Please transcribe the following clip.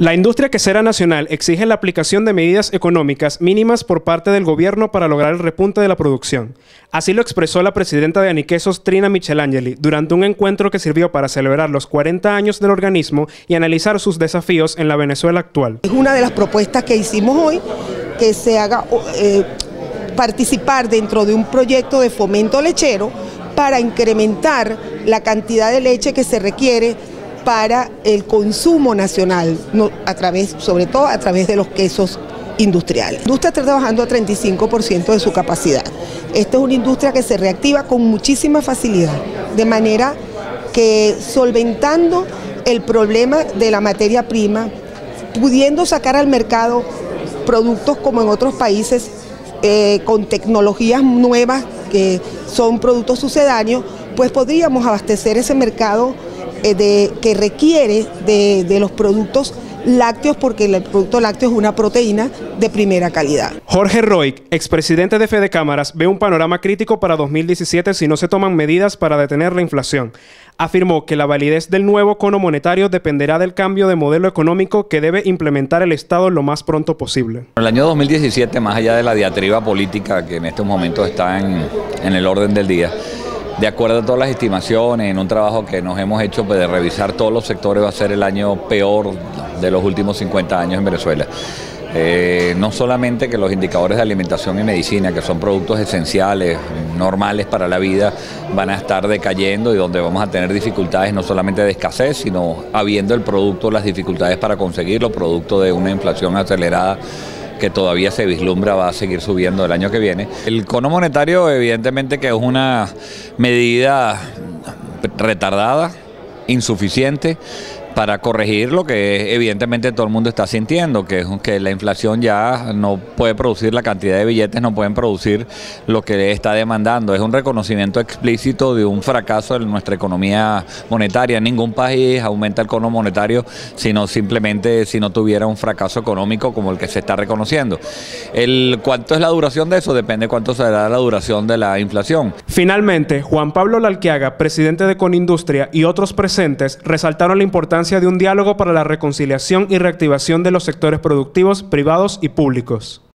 La industria quesera nacional exige la aplicación de medidas económicas mínimas por parte del gobierno para lograr el repunte de la producción. Así lo expresó la presidenta de Aniquesos, Trina Michelangeli, durante un encuentro que sirvió para celebrar los 40 años del organismo y analizar sus desafíos en la Venezuela actual. Es una de las propuestas que hicimos hoy, que se haga participar dentro de un proyecto de fomento lechero para incrementar la cantidad de leche que se requiere para el consumo nacional, sobre todo a través de los quesos industriales. La industria está trabajando a 35% de su capacidad. Esta es una industria que se reactiva con muchísima facilidad, de manera que solventando el problema de la materia prima, pudiendo sacar al mercado productos como en otros países con tecnologías nuevas que son productos sucedáneos, pues podríamos abastecer ese mercado que requiere de los productos lácteos, porque el producto lácteo es una proteína de primera calidad. Jorge Roig, expresidente de Fedecámaras, ve un panorama crítico para 2017 si no se toman medidas para detener la inflación. Afirmó que la validez del nuevo cono monetario dependerá del cambio de modelo económico que debe implementar el Estado lo más pronto posible. El año 2017, más allá de la diatriba política que en estos momentos está en el orden del día, de acuerdo a todas las estimaciones, en un trabajo que nos hemos hecho de revisar todos los sectores, va a ser el año peor de los últimos 50 años en Venezuela. No solamente que los indicadores de alimentación y medicina, que son productos esenciales, normales para la vida, van a estar decayendo y donde vamos a tener dificultades no solamente de escasez, sino habiendo el producto, las dificultades para conseguirlo, producto de una inflación acelerada que todavía se vislumbra va a seguir subiendo el año que viene. El cono monetario evidentemente que es una medida retardada, insuficiente, para corregir lo que evidentemente todo el mundo está sintiendo, que es que la inflación ya no puede producir la cantidad de billetes, no pueden producir lo que está demandando. Es un reconocimiento explícito de un fracaso en nuestra economía monetaria. Ningún país aumenta el cono monetario, sino simplemente si no tuviera un fracaso económico como el que se está reconociendo. ¿Cuánto es la duración de eso? Depende cuánto será la duración de la inflación. Finalmente, Juan Pablo Lalquiaga, presidente de Conindustria, y otros presentes resaltaron la importancia de un diálogo para la reconciliación y reactivación de los sectores productivos, privados y públicos.